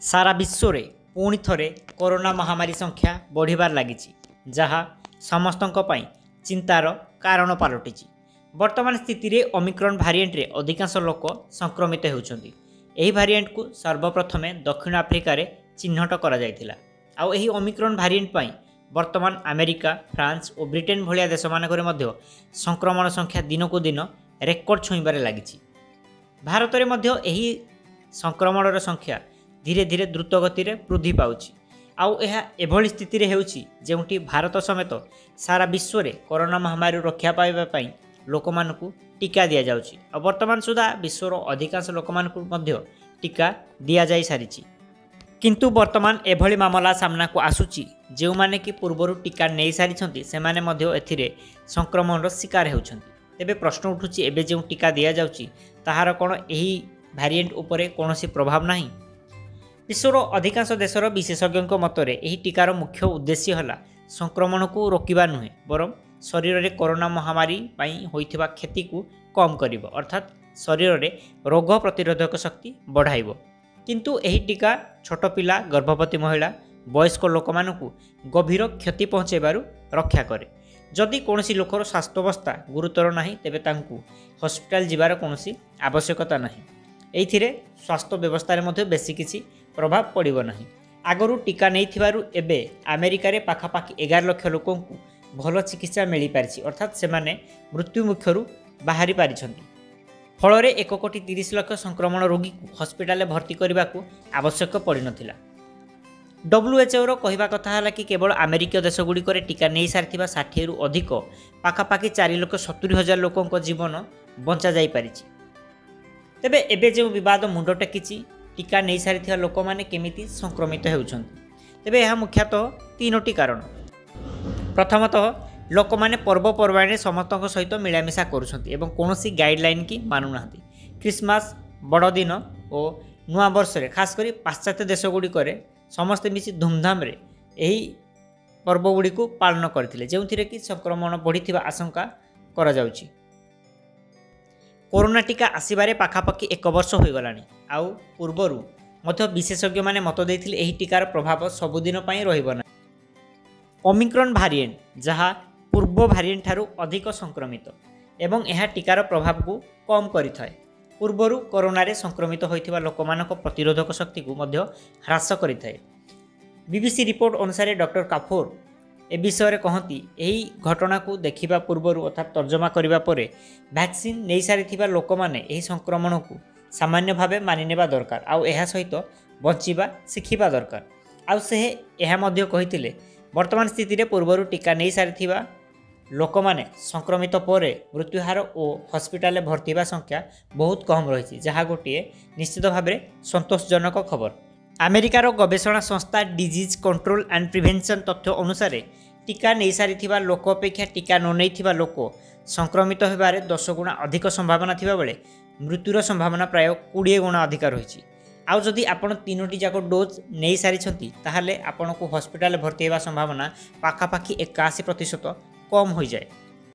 सारा विश्व में पुणी थरे कोरोना महामारी संख्या बढ़िबार लागिछि जहाँ समस्तक पई चिंतार कारण पलटि। वर्तमान स्थिति रे ओमिक्रॉन भारिएंट रे अधिकांश लोक संक्रमित होउछन्ति। एही भारिएंट को सर्वप्रथमे दक्षिण आफ्रिका रे चिन्हट करा जायतिला। आउ एही ओमिक्रॉन भारिएंट पई वर्तमान अमेरिका, फ्रांस और ब्रिटेन भलिया देश मानकरे मध्य संक्रमण संख्या दिनकू दिन रेकर्ड छुईबारे लागिछि। भारत रे मध्य एही संक्रमणर संख्या धीरे धीरे द्रुत गति रे वृद्धि पाउछि। आउ एहा एभली स्थिति रे हेउछि जेउठी भारत समेत सारा विश्व रे कोरोना महामारी रक्षा पाइबा पई लोकमानकु टीका दिया जाउछि। आ वर्तमान सुधा विश्वर अधिकांश लोकमानकु मध्य टीका दिया जाई सारिछि। किंतु वर्तमान एभली मामला सामना को आसुछि जेउ माने कि पूर्वरु टीका नै सारिछन्ति सेमाने मध्य एथिरे संक्रमणर शिकार हेउछन्ति। तेबे प्रश्न उठुछि एबे जेउ टीका दिया जाउछि ताहार कोन एही भारिएंट उपरे कोनोसी प्रभाव नाही। विश्वर अधिकांश देशर विशेषज्ञों मतरे एही टीकार मुख्य उद्देश्य हला संक्रमण को रोकिबा नुहे बरं शरीर रे कोरोना महामारी पई होइथिबा क्षति को कम करिवो, अर्थात शरीर रे रोग प्रतिरोधक शक्ति बढ़ाइबो। किंतु एही टीका छोट पिला, गर्भवती महिला, वयस्क लोकमानकु गभीर क्षति पहुँचेबारु रक्षा करे। जदि कोनोसी लोकर स्वास्थ्यावस्था गुरुतर नाही तेबे तांकु हॉस्पिटल जिबार कोनोसी आवश्यकता नाही। एइथिरे स्वास्थ्य व्यवस्था रे मध्ये बेसी किछि प्रभाव पड़िबो नाही। आगरु टीका नैथिबारु एबे अमेरिका रे पाखापाखि 11 लाख लोकंकु भल चिकित्सा मिली पारिछि, अर्थात सेमाने मृत्यु मुखरु बाहरी पारिछन्ति। फଳରେ 1,30,00,000 संक्रमण रोगी को हॉस्पिटल भर्ती करने को आवश्यक पड़ी नथिला। WHO रो कहिबा कथा हला कि केवल अमेरिकीय देशगुड़िक टीका नहीं सारिथिबा 60 रु अधिक पाखापाखि 4,70,000 लोकंक जीवन बंचा जाई पारिछि। तेबे एबे जो विवाद मुंड टेकिछि टीका नहीं सारिथिबा लोक माने केमिति संक्रमित हेउछन्ति। तेबे यह मुख्यतः 3टी कारण। प्रथमतः लोक माने पर्वपर्वाणी समस्तक सहित मिलामिशा करुछन्ति एवं कोनोसी गाइडलाइन की मानुनाहांति। क्रिसमस, बड़दिन और नुआ वर्ष रे खास करी पाश्चात्य देशगुड़िक समस्ते मिसी धूमधाम रे एही पर्वगुड़ी को पालन करथिले जेउथिरे कि संक्रमण बढ़िथिबा आशंका करा जाउछि। कोरोना टीका आसिबारे पाखापाखि 1 वर्ष हो गलानी। आउ पूर्वरु मध्य विशेषज्ञ माने मत देथिले एही टीकार प्रभाव सबुदिन पई रहिबो ना। ओमिक्रॉन भारिएंट जहाँ पूर्व भारिएंट ठारू अधिक संक्रमित एवं यह टीकार प्रभाव को कम करिथाय। पूर्वरु कोरोना रे संक्रमित होइथिबा लोकमानक प्रतिरोधक शक्ति को मध्य ह्रास करिथाय। बीबीसी रिपोर्ट अनुसार डॉक्टर काफोर ए विषय कहती यही घटना को देखा पूर्व अर्थात तर्जमा करने पर वैक्सीन नहीं सारी लोक मैंने यही संक्रमण को सामान्य भाव मानिनेबा दरकार आउ यह सहित बचिबा शिखिबा दरकार। आउ से यह मध्य कहिथिले वर्तमान स्थिति रे पूर्वरु टीका नहीं सारी लोक मैंने संक्रमित पर मृत्युहार और हॉस्पिटल भर्ती संख्या बहुत कम रही, जहाँ गोटे निश्चित भाव संतोषजनक खबर। अमेरिकार गवेषणा संस्था डिजीज कंट्रोल एंड प्रिवेंशन तथ्य अनुसार टीका नहीं सारी लोक अपेक्षा टीका न नहीं लोक संक्रमित होबारे 10 गुणा अधिक संभावना थिबा बेले मृत्युर संभावना प्राय 20 गुणा अधिक रही। आउ जदि आपण 3टी जाक डोज नहीं सारी ताहले आपण को हॉस्पिटल भर्ती होगा संभावना पाखापाखि 81% कम हो जाए।